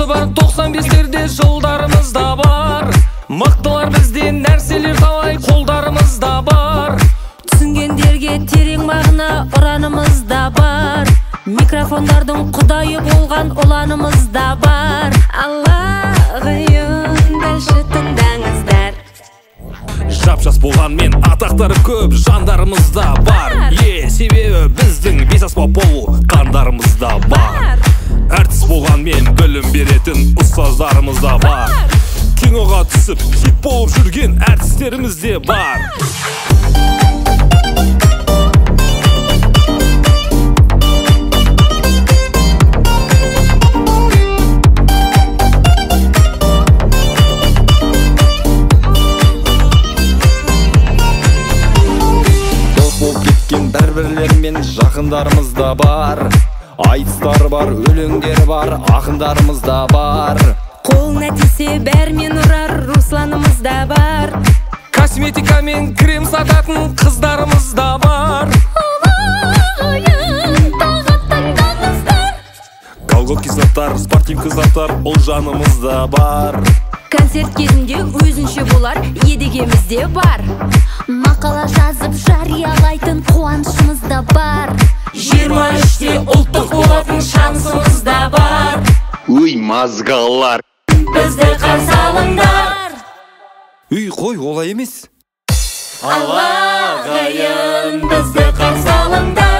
жасы бар 95-лерде жылдарымызда бар. Мықтылар бізден нәрселер талай қолдарымызда бар. Түсінгендерге терең мағына ұранымызда бар. Микрофондардың құдайы болған ұланымызда бар. Аллағайын дәлші тыңдаңыздар. Жап-жас болғанмен атақтары көп жандарымызда бар. Себебі біздің бесаспап болу қандарымызда бар. Әртіс болғанмен білім беретін ұстаздарымызда бар. Киноға түсіп хит болып жүрген әртістеріміз де бар. Бәрбірлермен жақындарымызда бар. Айтыстар бар, өлеңдер бар, ақындарымызда бар. Қолына тисе бәрмен ұрар Русланымызда бар. Косметика мен крем сататын қыздарымызда бар. Аллағайын тағы тыңдаңыздар. Колготки заттар, спортивка заттар ол жанымызда бар. Концерт кезінде өзінше болар едегемізде бар. Мақала жазып жариялайтын қуанышымызда бар. 23-те ұлттық болатын шансымызда бар. Өй мазғалар, Бізді қарсы алыңдар. Қой, олай емес. Аллағайын бізді қарсы алыңдар.